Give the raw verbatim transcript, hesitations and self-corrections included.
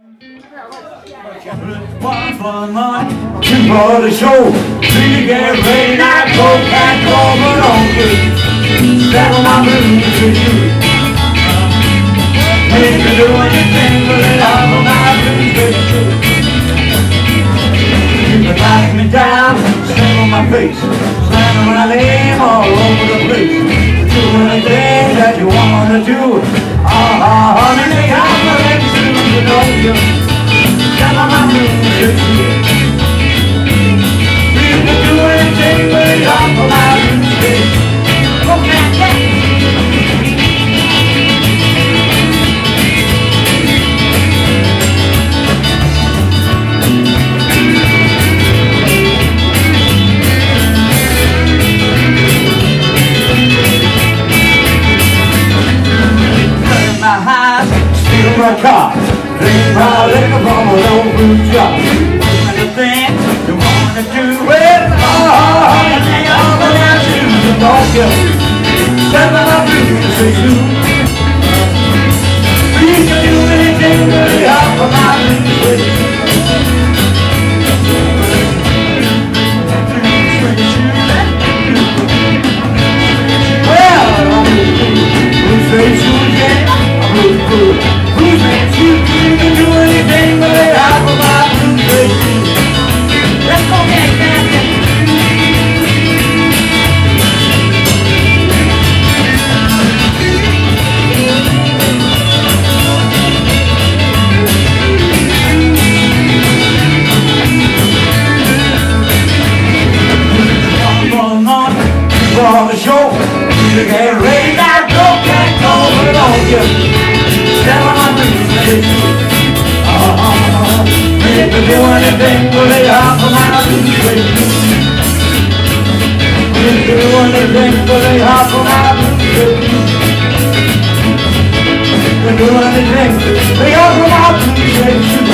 One for the money, two for the show, three to get ready, now go back over on you. Settle my blues with you. Ain't to do anything but it all of my blues with you. You can knock me down, slam on my face, slamming my name all over the place. Do anything that you wanna do. Ah, ah, honey, I'm a let you know you. Settle my blues with you. You can do anything but it all of my blues with you. Okay, yeah. My car, drink my liquor from a low food shop. Doing the thing you wanna do with my heart, and they all go down to the ballgame. Seven of you to say you. You can do anything really hard for my blues. Well, I'm who's say shoes, yeah, I'm really good. Who makes you think you can do anything but lay out for my blues with you? Let's go get that. One for the money, two for the show. You get ready now, go get over on you. Settle my blues with you. Oh, if you do anything, will lay out for my blues with you. If you do anything, will lay out for my blues with you. If you do anything, lay out for my blues with you.